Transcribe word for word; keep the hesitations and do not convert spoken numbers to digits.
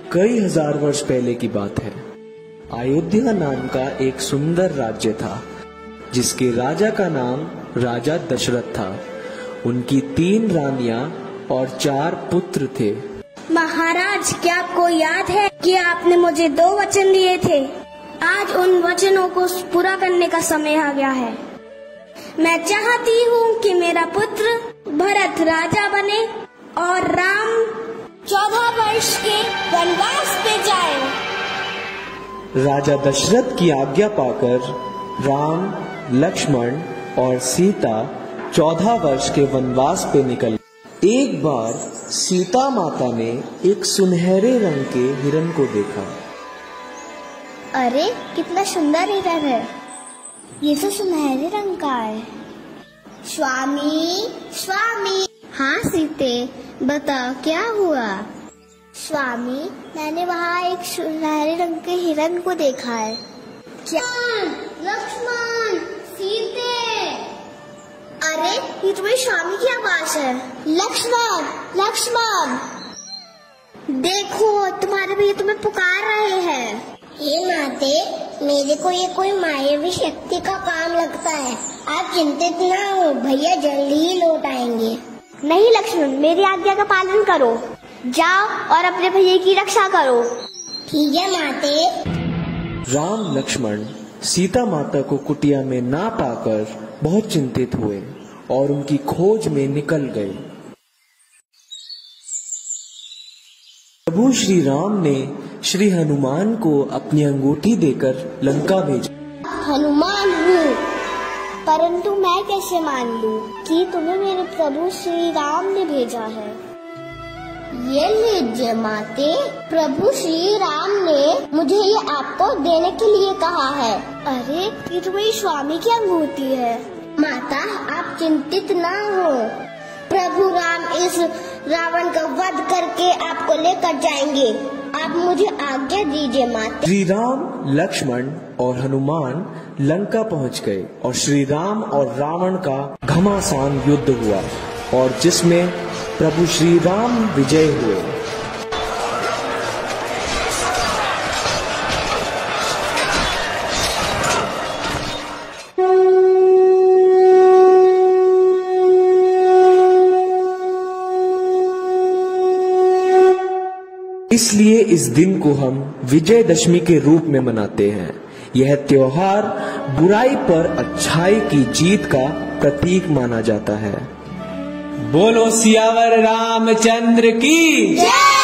कई हजार वर्ष पहले की बात है। अयोध्या नाम का एक सुंदर राज्य था जिसके राजा का नाम राजा दशरथ था। उनकी तीन रानियां और चार पुत्र थे। महाराज, क्या आपको याद है कि आपने मुझे दो वचन दिए थे? आज उन वचनों को पूरा करने का समय आ गया है। मैं चाहती हूँ कि मेरा पुत्र भरत राजा बने और राम चौदह वर्ष के वनवास पे जाए। राजा दशरथ की आज्ञा पाकर राम, लक्ष्मण और सीता चौदह वर्ष के वनवास पे निकल। एक बार सीता माता ने एक सुनहरे रंग के हिरण को देखा। अरे, कितना सुंदर हिरण है, ये तो सुनहरे रंग का है। स्वामी, स्वामी। हाँ सीते, बताओ क्या हुआ? स्वामी, मैंने वहाँ एक सुनहरे रंग के हिरण को देखा है। क्या? लक्ष्मण, सीते। अरे, ये तुम्हारे स्वामी की आवाज है। लक्ष्मण, लक्ष्मण, देखो तुम्हारे भैया तुम्हें पुकार रहे हैं। हे माते, मेरे को ये कोई मायावी शक्ति का काम लगता है। आप चिंतित ना हो, भैया जल्दी ही लौट आएंगे। नहीं लक्ष्मण, मेरी आज्ञा का पालन करो, जाओ और अपने भैया की रक्षा करो। ठीक है माते। राम लक्ष्मण सीता माता को कुटिया में ना पाकर बहुत चिंतित हुए और उनकी खोज में निकल गए। प्रभु श्री राम ने श्री हनुमान को अपनी अंगूठी देकर लंका भेजा। हनुमान हूँ, परंतु मैं कैसे मान लूं कि तुम्हें मेरे प्रभु श्री राम ने भेजा है? ये लीजिए माते, प्रभु श्री राम ने मुझे ये आपको देने के लिए कहा है। अरे, ये तो मेरी स्वामी की अंगूठी है। माता, आप चिंतित ना हो, प्रभु राम इस रावण का वध करके आपको लेकर जाएंगे। आप मुझे आज्ञा दीजिए माते। श्री राम, लक्ष्मण और हनुमान लंका पहुंच गए और श्री राम और रावण का घमासान युद्ध हुआ और जिसमें प्रभु श्री राम विजय हुए। इसलिए इस दिन को हम विजयदशमी के रूप में मनाते हैं। यह त्योहार बुराई पर अच्छाई की जीत का प्रतीक माना जाता है। बोलो सियावर रामचंद्र की जय।